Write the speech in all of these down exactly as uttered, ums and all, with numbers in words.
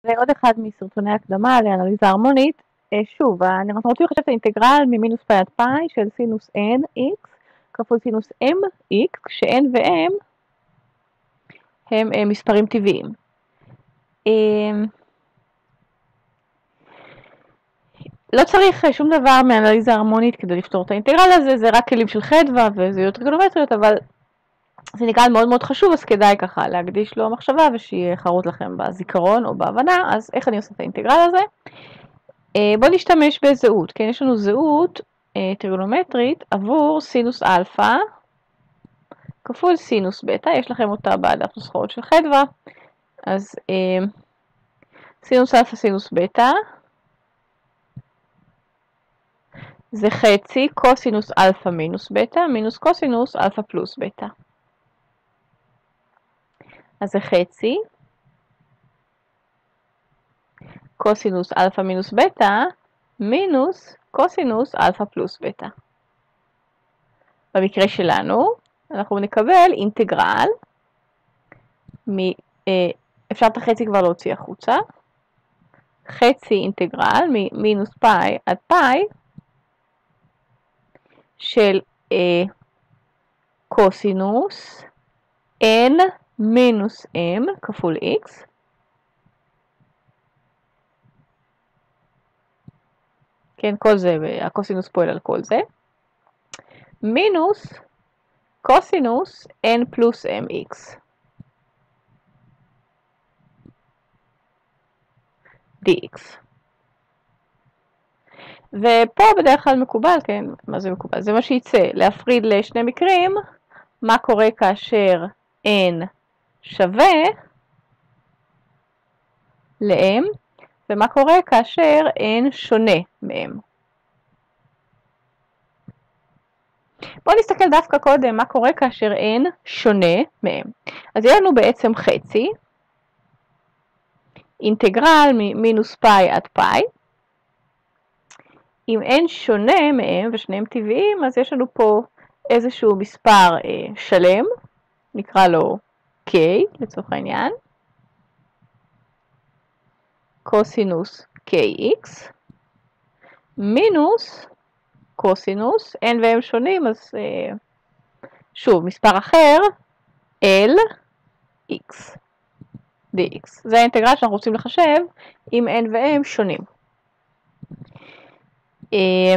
זה עוד אחד מסרטוני הקדמה לאנליזה הרמונית. שוב, אנחנו רוצים לחשב את האינטגרל ממינוס פאי עד פאי של סינוס nx כפול סינוס mx, כש-n ו-m הם, הם מספרים טבעיים. לא צריך שום דבר מאנליזה הרמונית כדי לפתור את האינטגרל הזה, זה רק כלים של חדווה וזהויות טריגונומטריות, אבל זה אינטגרל מאוד מאוד חשוב, אז כדאי ככה להקדיש לו מחשבה ושיהיה חרוט לכם בזיכרון או בהבנה. אז איך אני עושה את האינטגרל הזה? בואו נשתמש בזהות, כן? יש לנו זהות טריגונומטרית עבור סינוס אלפא כפול סינוס בטא, יש לכם אותה בדף נוסחאות של חדווה, אז סינוס אלפא סינוס בטא זה חצי קוסינוס אלפא מינוס בטא מינוס קוסינוס אלפא פלוס בטא. אז זה חצי קוסינוס אלפא מינוס בטא מינוס קוסינוס אלפא פלוס בטא. במקרה שלנו אנחנו נקבל אינטגרל, מ, אה, אפשר את החצי כבר להוציא החוצה, חצי אינטגרל ממינוס פאי עד פאי של אה, קוסינוס n מינוס m כפול x כן, כל זה, הקוסינוס פועל על כל זה, מינוס קוסינוס n פלוס mx dx. ופה בדרך כלל מקובל, כן, מה זה מקובל? זה מה שיצא, להפריד לשני מקרים, מה קורה כאשר n שווה ל-m, ומה קורה כאשר n שונה מ-m. בואו נסתכל דווקא קודם מה קורה כאשר n שונה מ-m. אז יהיה לנו בעצם חצי, אינטגרל ממינוס פאי עד פאי. אם n שונה מ-m ושניהם טבעיים, אז יש לנו פה איזשהו מספר אה, שלם, נקרא לו k לצורך העניין, קוסינוס kx, מינוס קוסינוס, n ו-m שונים, אז אה, שוב, מספר אחר, lx dx. זה האינטגרל שאנחנו רוצים לחשב אם n ו-m שונים. אה,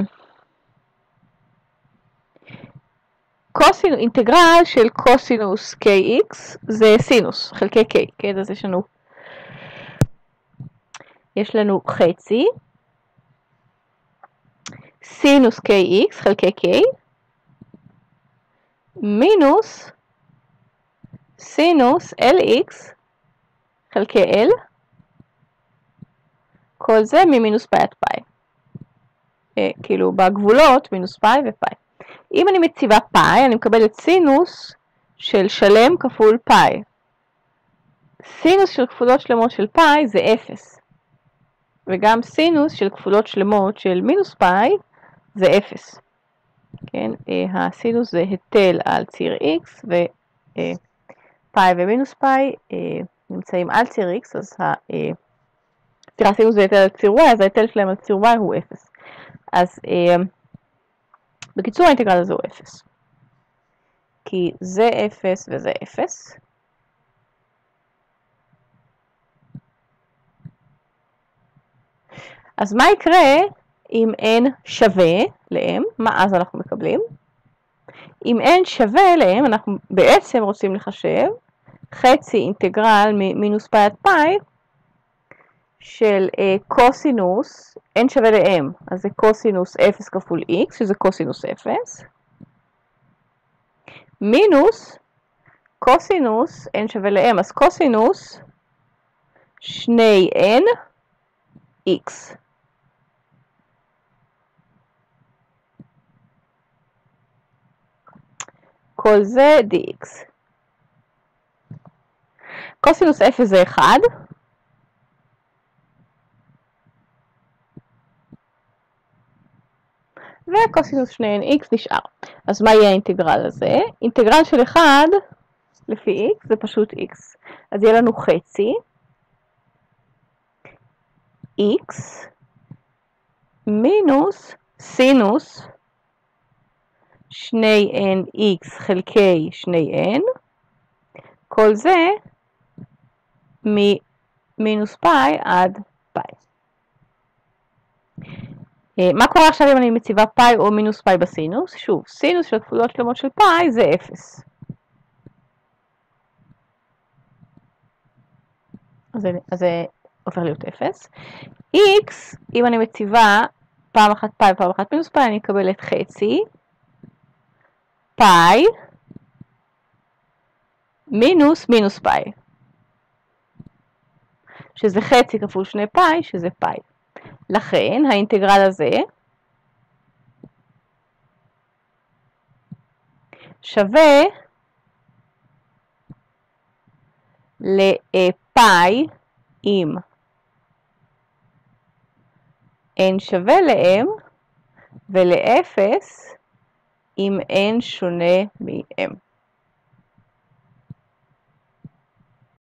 קוסינוס, אינטגרל של קוסינוס kx זה סינוס חלקי k, כן? אז יש לנו יש לנו חצי סינוס kx חלקי k מינוס סינוס lx חלקי l, כל זה ממינוס פאי עד פאי, אה, כאילו בגבולות מינוס פאי ופאי. אם אני מציבה פאי, אני מקבלת סינוס של שלם כפול פאי. סינוס של כפולות שלמות של פאי זה אפס. וגם סינוס של כפולות שלמות של מינוס פאי זה אפס. כן? הסינוס זה היטל על ציר x, ופאי ומינוס פאי נמצאים על ציר x, אז הסינוס זה היטל על ציר y, אז ההיטל שלהם על ציר y הוא אפס. אז בקיצור האינטגרל הזה הוא אפס. כי זה אפס וזה אפס. אז מה יקרה אם n שווה ל-m? מה אז אנחנו מקבלים? אם n שווה ל-m, אנחנו בעצם רוצים לחשב חצי אינטגרל ממינוס פאי עד פאי של uh, קוסינוס, n שווה ל-m, אז זה קוסינוס אפס כפול x, שזה קוסינוס אפס, מינוס קוסינוס n שווה ל-m, אז קוסינוס שני n x. כל זה dx. קוסינוס אפס זה אחד. וקוסינוס שני n x נשאר. אז מה יהיה האינטגרל הזה? אינטגרל של אחד לפי x זה פשוט x. אז יהיה לנו חצי x מינוס סינוס שני n x חלקי שני n, כל זה ממינוס פאי עד פאי. מה קורה עכשיו אם אני מציבה פאי או מינוס פאי בסינוס? שוב, סינוס של כפולות שלמות של פאי זה אפס. אז זה הופך להיות אפס. x, אם אני מציבה פעם אחת פאי ופעם אחת מינוס פאי, אני אקבל את חצי פאי מינוס מינוס פאי, שזה חצי כפול שני פאי, שזה פאי. לכן האינטגרל הזה שווה לפאי עם n שווה ל-m ול-אפס אם n שונה מ-m.